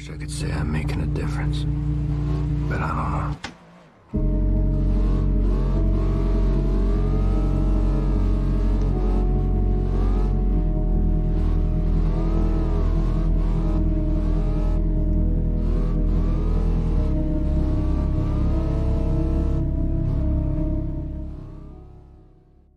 Wish I could say I'm making a difference, but I don't know.